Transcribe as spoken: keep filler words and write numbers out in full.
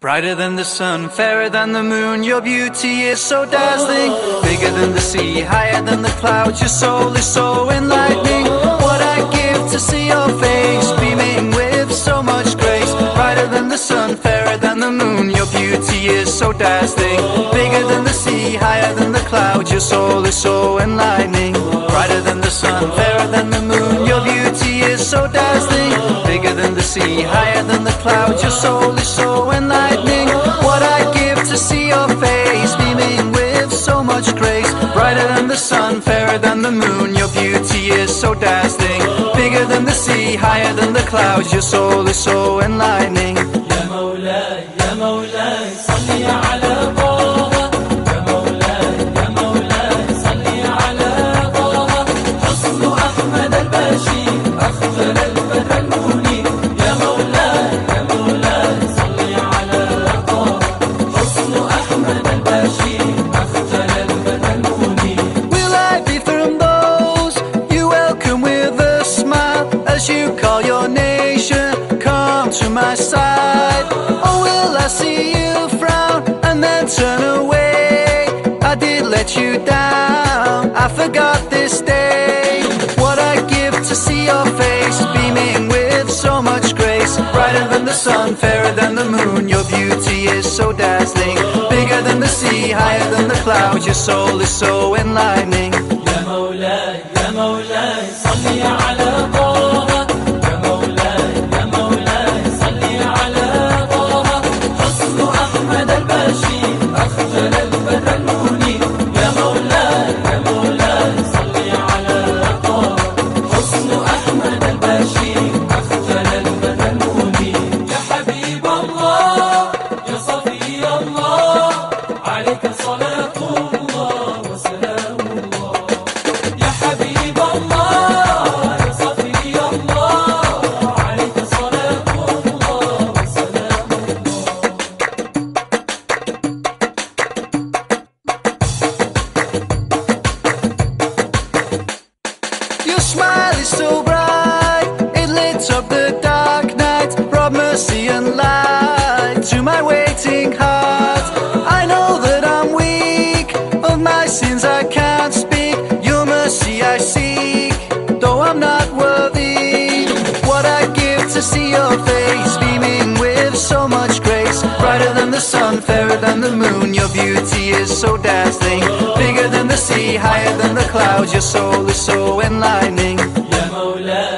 Brighter than the sun, fairer than the moon, your beauty is so dazzling. Bigger than the sea, higher than the clouds, your soul is so enlightening. What I'd give to see your face, beaming with so much grace. Brighter than the sun, fairer than the moon, your beauty is so dazzling. Bigger than the sea, higher than the clouds, your soul is so enlightening. Brighter than the sun, fairer than the moon, your beauty is so dazzling. Bigger than the sea, higher than the clouds, your soul is so enlightening. What I'd give to see your face, beaming with so much grace. Brighter than the sun, fairer than the moon, your beauty is so dazzling. Bigger than the sea, higher than the clouds, your soul is so enlightening. Ya Mawlay, Ya Mawlay, Salli ala Taha. Ya Mawlay, Ya Mawlay, Salli ala Taha. Hasnu Ahmadal Bashir, أخجل الفتى المنير. يا مولاي يا مولاي صل على طه. حسن أحمد البشير أخجل الفتى المنير. Will I be from those you welcome with a smile as you call your nation, come to my side? Or will I see you frown and then turn away? I did let you down, I forgot this day. What I'd give to see your face, beaming with so much grace. Brighter than the sun, fairer than the moon, your beauty is so dazzling. Bigger than the sea, higher than the clouds, your soul is so enlightening. يا مولاي يا مولاي صل على طه. يا مولاي يا مولاي صل على طه. حسن أحمد البشير أخجل الفتى المنير. يا مولاي يا مولاي صل على طه. حسن أحمد البشير أخجل الفتى المنير. يا حبيب الله يا صفي الله عليك صلاة الله وسلام الله. يا حبيب الله يا صفي الله عليك صلاة الله وسلام الله. Your smile is so bright, it lit up the dark night, brought mercy and light to my waiting heart. I know that I'm weak, of my sins I can't speak, your mercy I seek, though I'm not worthy. What I'd give to see your face, beaming with so much grace. Brighter than the sun, fairer than the moon, your beauty is so dazzling. Bigger than the sea, higher than the clouds, your soul is so enlightening. يا مولاي